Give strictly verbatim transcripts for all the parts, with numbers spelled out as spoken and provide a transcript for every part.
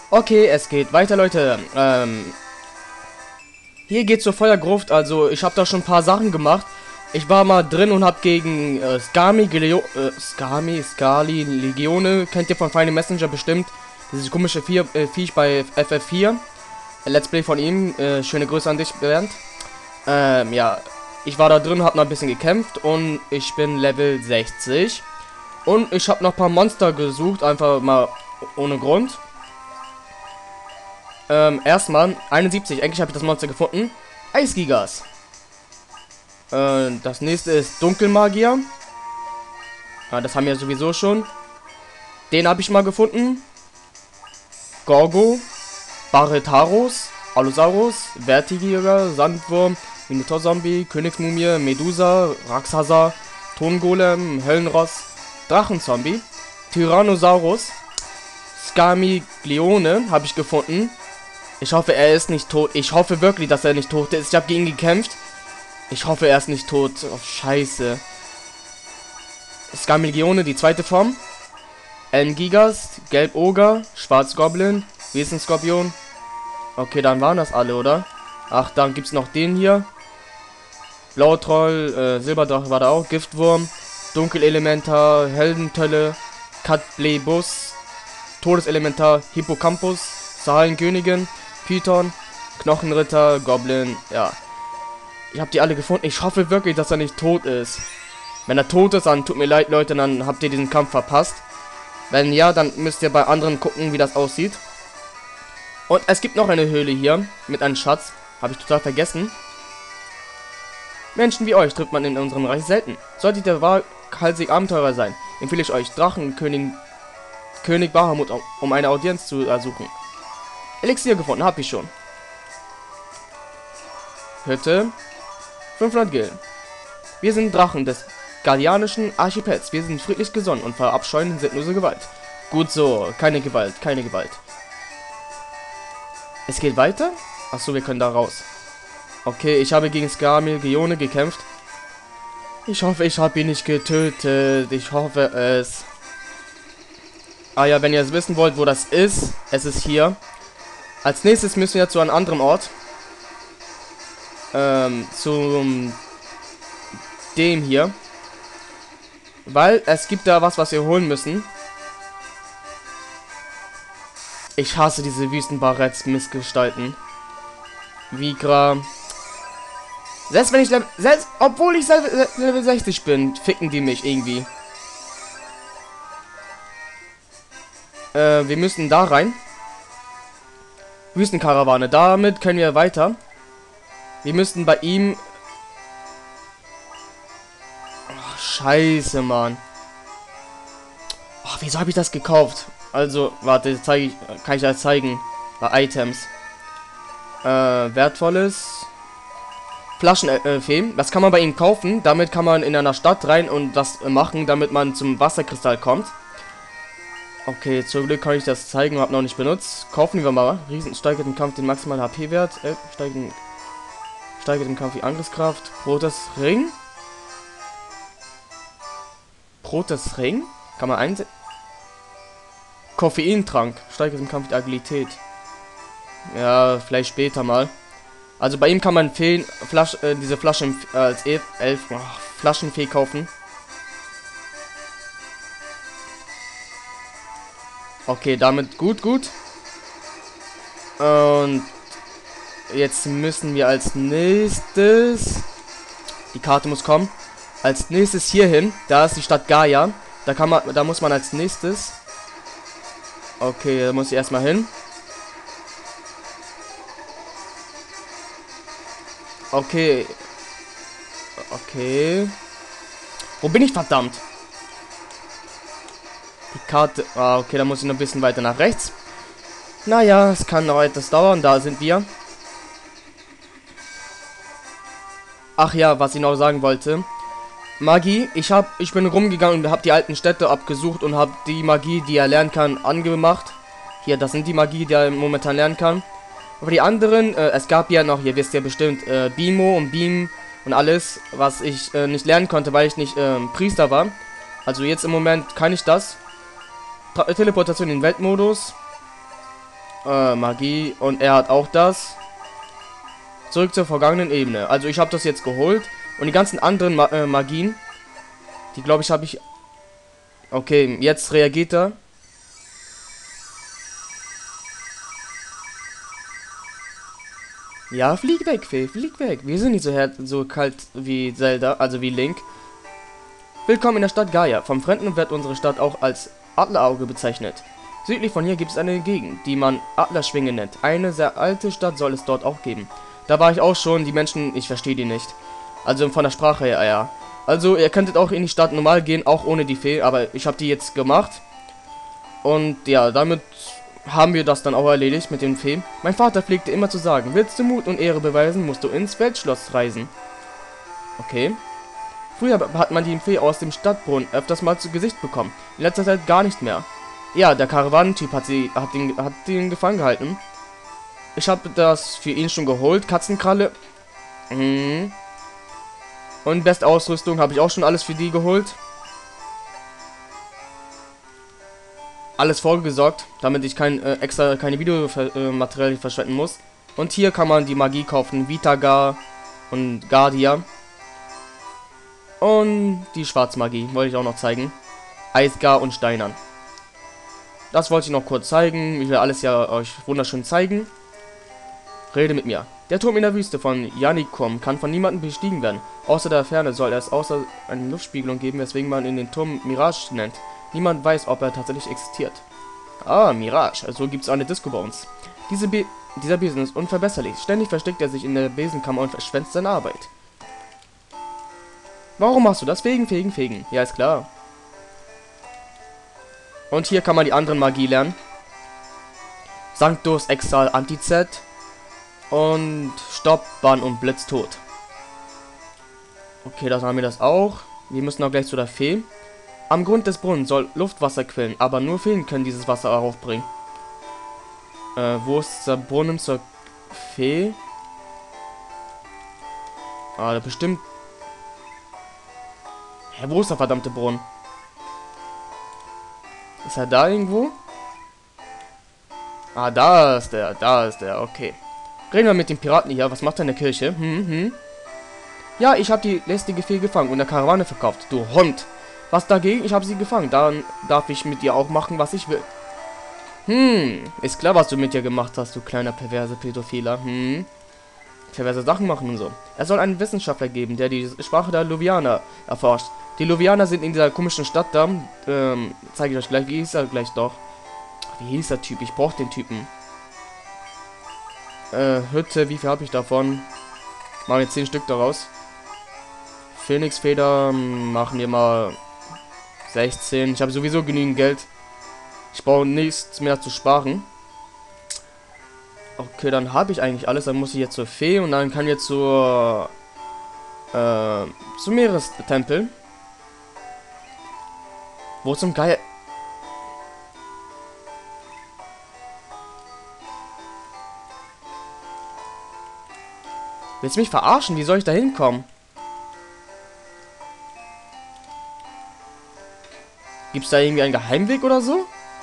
Okay, es geht weiter, Leute. Ähm, hier geht's zur Feuergruft. Also, ich habe da schon ein paar Sachen gemacht. Ich war mal drin und habe gegen äh, Skami, Gileo äh, Skami, Skali, Legione, kennt ihr von Final Messenger bestimmt. Dieses komische Vier, äh, Viech bei F F vier. Let's Play von ihm. Äh, schöne Grüße an dich, Bernd. Ähm, ja. Ich war da drin, habe noch ein bisschen gekämpft und ich bin Level sechzig. Und ich habe noch ein paar Monster gesucht, einfach mal ohne Grund. Ähm, erstmal einundsiebzig. Eigentlich habe ich das Monster gefunden. Eisgigas. Äh, das nächste ist Dunkelmagier. Ja, das haben wir sowieso schon. Den habe ich mal gefunden. Gorgo. Barretaros. Allosaurus. Vertigiger. Sandwurm. Minotaur-Zombie. Königsmumie. Medusa. Raxasa. Tongolem. Höllenross. Drachenzombie. Tyrannosaurus. Skamiglione habe ich gefunden. Ich hoffe, er ist nicht tot. Ich hoffe wirklich, dass er nicht tot ist. Ich habe gegen ihn gekämpft. Ich hoffe, er ist nicht tot. Oh, scheiße. Skamiglione, die zweite Form. Elmgigas, Gelboger, Schwarzgoblin, Wesenskorpion. Okay, dann waren das alle, oder? Ach, dann gibt's noch den hier. Blautroll, äh, Silberdrache war da auch. Giftwurm, Dunkelelementar, Heldentölle, Katblebus, Todeselementar, Hippocampus, Sahenkönigin, Python, Knochenritter, Goblin, ja. Ich habe die alle gefunden. Ich hoffe wirklich, dass er nicht tot ist. Wenn er tot ist, dann tut mir leid, Leute, dann habt ihr diesen Kampf verpasst. Wenn ja, dann müsst ihr bei anderen gucken, wie das aussieht. Und es gibt noch eine Höhle hier mit einem Schatz. Habe ich total vergessen. Menschen wie euch trifft man in unserem Reich selten. Solltet ihr waghalsig Abenteurer sein, empfehle ich euch Drachenkönig König Bahamut, um eine Audienz zu ersuchen. Elixier gefunden, hab ich schon. Hütte. fünfhundert Gil. Wir sind Drachen des Guardianischen Archipels. Wir sind friedlich gesonnen und verabscheuen sinnlose Gewalt. Gut so, keine Gewalt, keine Gewalt. Es geht weiter? Achso, wir können da raus. Okay, ich habe gegen Skamiglione gekämpft. Ich hoffe, ich habe ihn nicht getötet. Ich hoffe es. Ah ja, wenn ihr es wissen wollt, wo das ist, es ist hier. Als nächstes müssen wir zu einem anderen Ort. Ähm, zum dem hier. Weil es gibt da was, was wir holen müssen. Ich hasse diese Wüstenbarretts-Missgestalten. Vigra. Selbst wenn ich Level, selbst obwohl ich Level sechzig bin, ficken die mich irgendwie. Äh, wir müssen da rein. Wüstenkarawane. Damit können wir weiter. Wir müssten bei ihm... Oh, scheiße, Mann. Oh, wieso habe ich das gekauft? Also, warte, zeige ich, kann ich das zeigen. Bei Items. Äh, wertvolles... Flaschenfee. Das kann man bei ihm kaufen. Damit kann man in einer Stadt rein und das machen, damit man zum Wasserkristall kommt. Okay, zum Glück kann ich das zeigen, habe noch nicht benutzt. Kaufen wir mal. Riesen steigert im Kampf den maximalen H P-Wert. Äh, steigert, steigert im Kampf die Angriffskraft. Rotes Ring. Rotes Ring. Kann man einsetzen. Koffeintrank. Steigert im Kampf die Agilität. Ja, vielleicht später mal. Also bei ihm kann man Feen, Flasch, äh, diese Flaschen äh, als elf, elf oh, Flaschenfee kaufen. Okay, damit gut, gut. Und jetzt müssen wir als nächstes... Die Karte muss kommen. Als nächstes hier hin. Da ist die Stadt Gaia. Da kann man, da muss man als nächstes... Okay, da muss ich erstmal hin. Okay. Okay. Wo bin ich, verdammt? Die Karte... Ah, okay, da muss ich noch ein bisschen weiter nach rechts. Naja, es kann noch etwas dauern. Da sind wir. Ach ja, was ich noch sagen wollte. Magie. Ich hab, ich bin rumgegangen und habe die alten Städte abgesucht und habe die Magie, die er lernen kann, angemacht. Hier, das sind die Magie, die er momentan lernen kann. Aber die anderen, äh, es gab ja noch, ihr wisst ja bestimmt, äh, Bimo und Beam und alles, was ich äh, nicht lernen konnte, weil ich nicht äh, Priester war. Also jetzt im Moment kann ich das. Tra Teleportation in den Weltmodus. Äh, Magie. Und er hat auch das. Zurück zur vergangenen Ebene. Also ich habe das jetzt geholt. Und die ganzen anderen Ma äh, Magien, die glaube ich habe ich... Okay, jetzt reagiert er. Ja, flieg weg, Fee, flieg weg. Wir sind nicht so, so kalt wie Zelda, also wie Link. Willkommen in der Stadt Gaia. Vom Fremden wird unsere Stadt auch als Adlerauge bezeichnet. Südlich von hier gibt es eine Gegend, die man Adlerschwinge nennt. Eine sehr alte Stadt soll es dort auch geben. Da war ich auch schon, die Menschen, ich verstehe die nicht. Also von der Sprache her, ja. Also ihr könntet auch in die Stadt normal gehen, auch ohne die Fee, aber ich habe die jetzt gemacht. Und ja, damit haben wir das dann auch erledigt mit den Feen. Mein Vater pflegte immer zu sagen, willst du Mut und Ehre beweisen, musst du ins Weltschloss reisen. Okay. Früher hat man die Fee aus dem Stadtbrunnen öfters mal zu Gesicht bekommen. In letzter Zeit gar nicht mehr. Ja, der Karawanentyp hat sie hat ihn, hat ihn gefangen gehalten. Ich habe das für ihn schon geholt. Katzenkralle. Mhm. Und beste Ausrüstung habe ich auch schon alles für die geholt. Alles vorgesorgt, damit ich kein äh, extra keine Videomaterial äh, verschwenden muss. Und hier kann man die Magie kaufen. Vitagar und Guardia. Und die Schwarzmagie wollte ich auch noch zeigen. Eisgar und Steinern. Das wollte ich noch kurz zeigen. Ich will alles ja euch wunderschön zeigen. Rede mit mir. Der Turm in der Wüste von Yanikom kann von niemandem bestiegen werden. Außer der Ferne soll es außer eine Luftspiegelung geben, weswegen man in den Turm Mirage nennt. Niemand weiß, ob er tatsächlich existiert. Ah, Mirage. Also gibt es eine Disco bei uns. Diese Be dieser Besen ist unverbesserlich. Ständig versteckt er sich in der Besenkammer und verschwänzt seine Arbeit. Warum machst du das? Fegen, fegen, fegen. Ja, ist klar. Und hier kann man die anderen Magie lernen. Sanctus, Exal, Antizet. Und Stopp, Bann und Blitztod. Okay, das haben wir das auch. Wir müssen auch gleich zu der Fee. Am Grund des Brunnens soll Luftwasser quillen, aber nur Feen können dieses Wasser heraufbringen. Äh, wo ist der Brunnen zur Fee? Ah, bestimmt. Hä, wo ist der verdammte Brunnen? Ist er da irgendwo? Ah, da ist der, da ist der, okay. Reden wir mit dem Piraten hier. Was macht er in der Kirche? Hm, hm. Ja, ich habe die lästige Fee gefangen und der Karawane verkauft. Du Hund. Was dagegen? Ich habe sie gefangen. Dann darf ich mit ihr auch machen, was ich will. Hm, ist klar, was du mit ihr gemacht hast, du kleiner perverse Pädophiler. Hm. Perverse Sachen machen und so. Es soll einen Wissenschaftler geben, der die Sprache der Luvianer erforscht. Die Luvianer sind in dieser komischen Stadt da. Ähm, zeige ich euch gleich. Wie hieß er gleich doch? Wie hieß der Typ? Ich brauche den Typen. Äh, Hütte, wie viel habe ich davon? Machen wir zehn Stück daraus. Phoenixfeder machen wir mal sechzehn. Ich habe sowieso genügend Geld. Ich brauche nichts mehr zu sparen. Okay, dann habe ich eigentlich alles. Dann muss ich jetzt zur Fee und dann kann ich zur äh, zum Meerestempel. Wo zum Geier? Willst du mich verarschen? Wie soll ich da hinkommen? Gibt's da irgendwie einen Geheimweg oder so?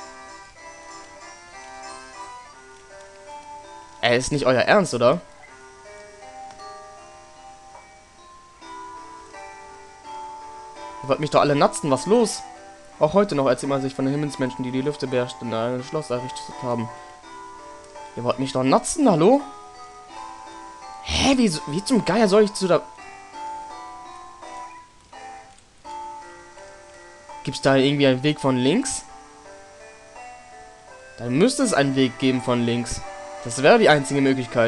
Ey, ist nicht euer Ernst, oder? Ihr wollt mich doch alle natzen, was los? Auch heute noch erzählt man sich von den Himmelsmenschen, die die Lüfte beherrschten, in ein Schloss errichtet haben. Ihr wollt mich doch natzen, hallo? Hä, wie, wie zum Geier soll ich zu da... Gibt's da irgendwie einen Weg von links? Dann müsste es einen Weg geben von links. Das wäre die einzige Möglichkeit.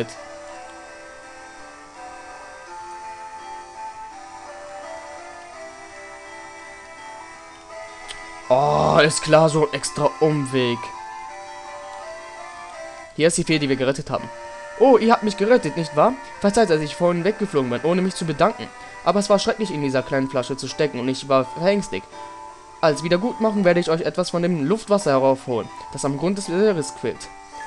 Oh, ist klar, so ein extra Umweg. Hier ist die Fee, die wir gerettet haben. Oh, ihr habt mich gerettet, nicht wahr? Verzeiht, dass ich vorhin weggeflogen bin, ohne mich zu bedanken. Aber es war schrecklich, in dieser kleinen Flasche zu stecken und ich war verängstigt. Als Wiedergutmachung werde ich euch etwas von dem Luftwasser heraufholen, das am Grund des Meeres quillt.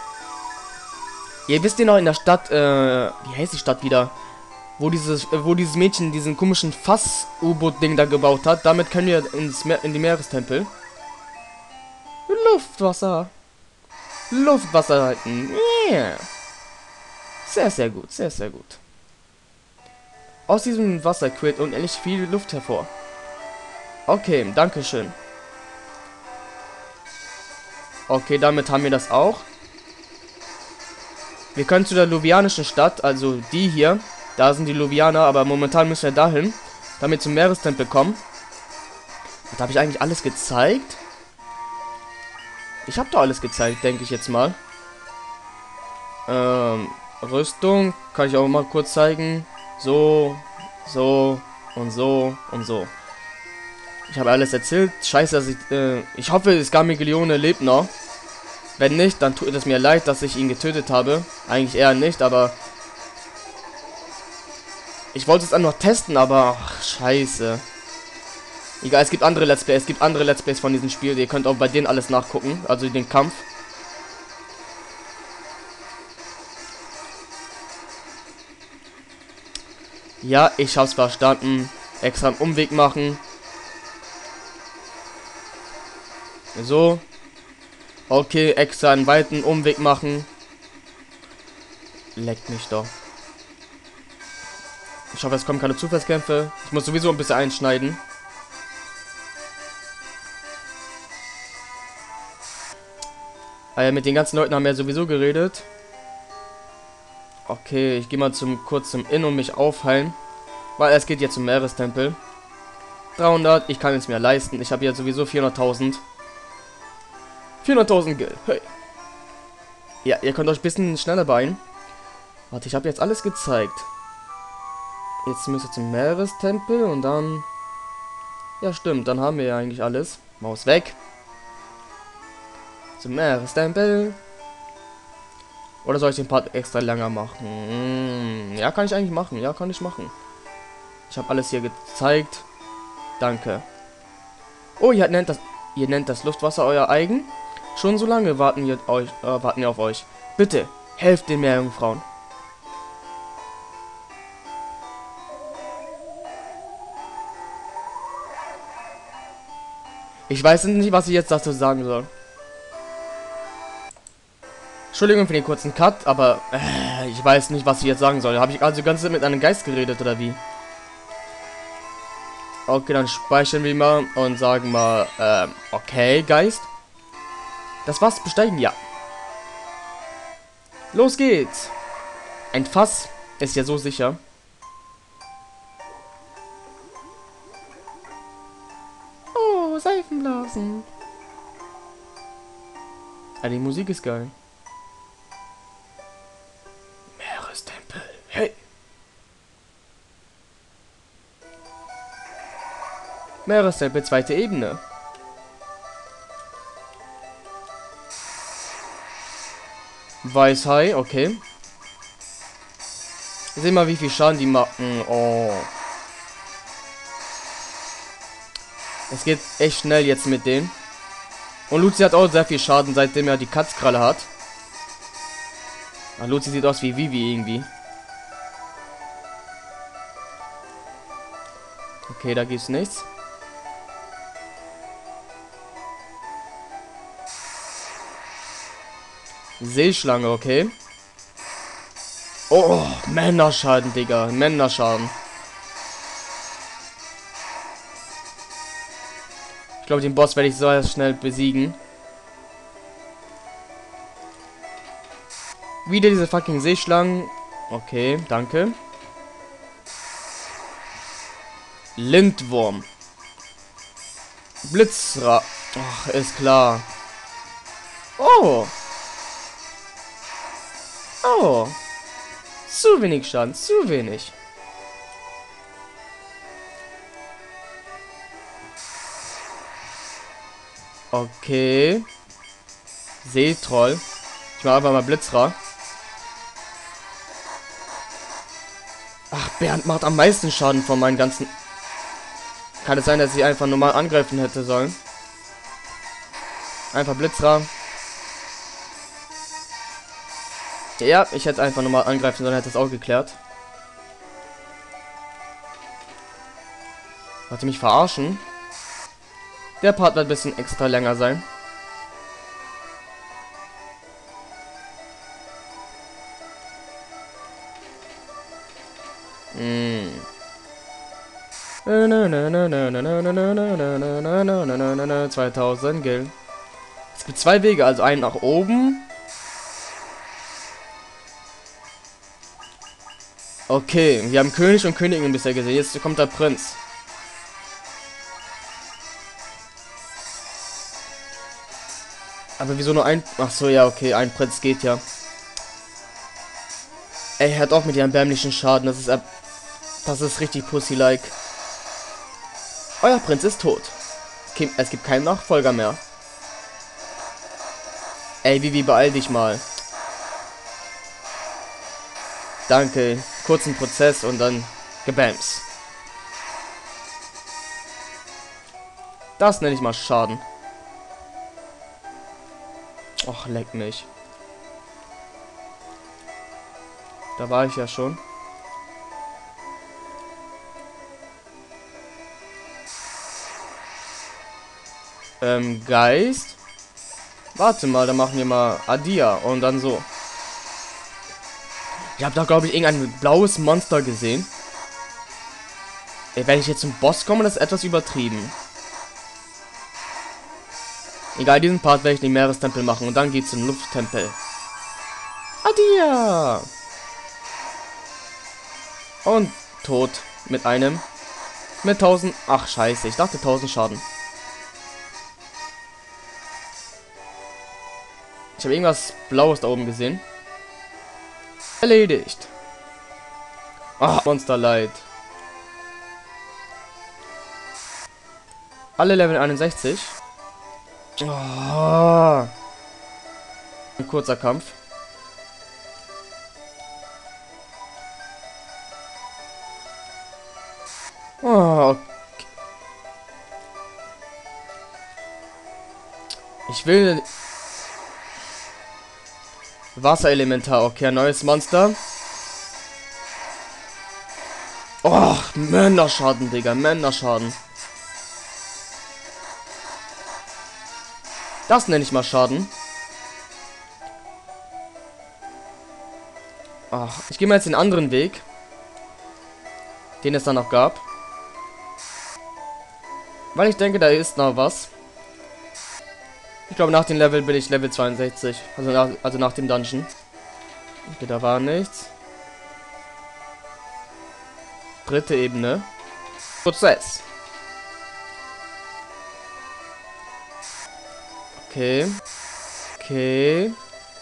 Ihr wisst ja noch in der Stadt, äh, wie heißt die Stadt wieder? Wo dieses, äh, wo dieses Mädchen diesen komischen Fass-U-Boot-Ding da gebaut hat. Damit können wir ins Meer, in die Meerestempel. Luftwasser. Luftwasser halten. Yeah. Sehr, sehr gut. Sehr, sehr gut. Aus diesem Wasser quillt unendlich viel Luft hervor. Okay, danke schön. Okay, damit haben wir das auch. Wir können zu der Luvianischen Stadt, also die hier. Da sind die Luvianer, aber momentan müssen wir dahin, damit wir zum Meerestempel kommen. Da habe ich eigentlich alles gezeigt. Ich habe doch alles gezeigt, denke ich jetzt mal. Ähm, Rüstung kann ich auch mal kurz zeigen. So, so und so und so. Ich habe alles erzählt. Scheiße, dass ich, äh, ich hoffe, Scarmiglione lebt noch. Wenn nicht, dann tut es mir leid, dass ich ihn getötet habe. Eigentlich eher nicht, aber ich wollte es dann noch testen, aber ach, scheiße. Egal, es gibt andere Let's Plays, es gibt andere Let's Plays von diesem Spiel. Ihr könnt auch bei denen alles nachgucken, also den Kampf. Ja, ich hab's verstanden. Extra einen Umweg machen. So. Okay, extra einen weiten Umweg machen. Leckt mich doch. Ich hoffe, es kommen keine Zufallskämpfe. Ich muss sowieso ein bisschen einschneiden. Ah ja, mit den ganzen Leuten haben wir sowieso geredet. Okay, ich gehe mal zum kurz zum Inn und mich aufheilen. Weil es geht jetzt zum Meerestempel. dreihundert, ich kann es mir leisten. Ich habe jetzt sowieso vierhunderttausend. vierhunderttausend Geld. Hey. Ja, ihr könnt euch ein bisschen schneller beeilen. Warte, ich habe jetzt alles gezeigt. Jetzt müsst ihr zum Meerestempel und dann... Ja, stimmt, dann haben wir ja eigentlich alles. Maus weg. Zum Meerestempel. Oder soll ich den Part extra länger machen? Ja, kann ich eigentlich machen. Ja, kann ich machen. Ich habe alles hier gezeigt. Danke. Oh, ihr nennt das, ihr nennt das Luftwasser euer eigen? Schon so lange warten wir, euch, äh, warten wir auf euch. Bitte, helft den Meerjungfrauen. Ich weiß nicht, was ich jetzt dazu sagen soll. Entschuldigung für den kurzen Cut, aber äh, ich weiß nicht, was ich jetzt sagen soll. Habe ich also ganz mit einem Geist geredet, oder wie? Okay, dann speichern wir mal und sagen mal, ähm, okay, Geist. Das Fass besteigen, ja. Los geht's. Ein Fass ist ja so sicher. Oh, Seifenblasen. Ah, die Musik ist geil. Meerestempel. Hey. Meerestempel, zweite Ebene. Weißhai, okay. Sehen mal, wie viel Schaden die machen. Oh. Es geht echt schnell jetzt mit denen. Und Luzi hat auch sehr viel Schaden, seitdem er die Katzkralle hat. Ah, Luzi sieht aus wie Vivi irgendwie. Okay, da gibt's nichts. Seeschlange, okay. Oh, Männerschaden, Digga. Männerschaden. Ich glaube, den Boss werde ich so schnell besiegen. Wieder diese fucking Seeschlangen. Okay, danke. Lindwurm. Blitzra. Ach, ist klar. Oh. Oh. Zu wenig Schaden, zu wenig. Okay. Seetroll. Ich mache einfach mal Blitzra. Ach, Bernd macht am meisten Schaden von meinen ganzen... Kann es sein, dass ich einfach normal angreifen hätte sollen? Einfach Blitzra. Ja, ich hätte einfach normal angreifen sollen, hätte es auch geklärt. Wollt ihr mich verarschen? Der Part wird ein bisschen extra länger sein. Hm. zweitausend Gil. Es gibt zwei Wege, also einen nach oben. Okay, wir haben König und Königin bisher gesehen. Jetzt kommt der Prinz. Aber wieso nur ein... Ach so, ja, okay, ein Prinz geht ja. Ey, hört auf mit ihrem erbärmlichen Schaden. Das ist... Ab das ist richtig pussy-like. Euer Prinz ist tot. Es gibt, es gibt keinen Nachfolger mehr. Ey, Vivi, beeil dich mal. Danke. Kurzen Prozess und dann gebams. Das nenne ich mal Schaden. Och, leck mich. Da war ich ja schon. Ähm, Geist. Warte mal, dann machen wir mal Adia und dann so. Ich habe da, glaube ich, irgendein blaues Monster gesehen. Ey, wenn ich jetzt zum Boss komme, das ist etwas übertrieben. Egal, diesen Part werde ich den Meerestempel machen und dann geht's zum Lufttempel. Adia! Und tot. Mit einem. Mit tausend. Ach, scheiße. Ich dachte tausend Schaden. Ich habe irgendwas Blaues da oben gesehen. Erledigt. Ah, Monster Light. Alle Level einundsechzig. Oh. Ein kurzer Kampf. Oh, okay. Ich will... Wasserelementar, okay, ein neues Monster. Oh, Männerschaden, Digga, Männerschaden. Das nenne ich mal Schaden. Ach, ich gehe mal jetzt den anderen Weg, den es da noch gab. Weil ich denke, da ist noch was. Ich glaube, nach dem Level bin ich Level zweiundsechzig. Also nach, also nach dem Dungeon. Okay, da war nichts. Dritte Ebene. Prozess. Okay. Okay.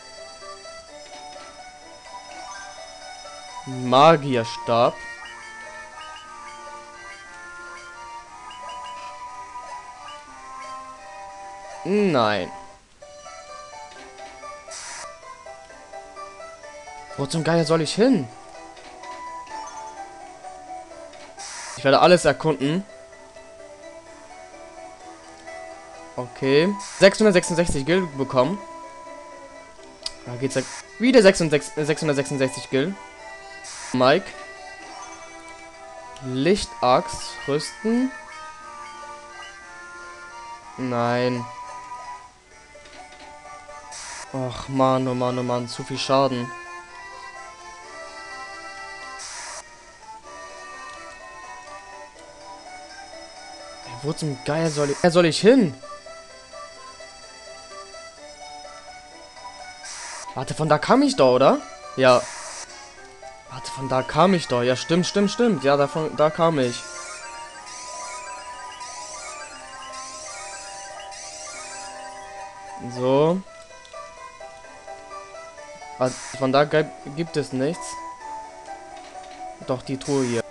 Magierstab. Nein. Wo zum Geier soll ich hin? Ich werde alles erkunden. Okay. sechshundertsechsundsechzig Gil bekommen. Da geht's ja wieder sechshundertsechsundsechzig Gil. Mike. Lichtachs rüsten. Nein. Och, Mann, oh Mann, oh Mann, zu viel Schaden. Ey, wo zum Geier soll ich... soll ich hin? Warte, von da kam ich doch, oder? Ja. Warte, von da kam ich doch. Ja, stimmt, stimmt, stimmt. Ja, davon, da kam ich. So. Also von da gibt es nichts. Doch, die Truhe hier.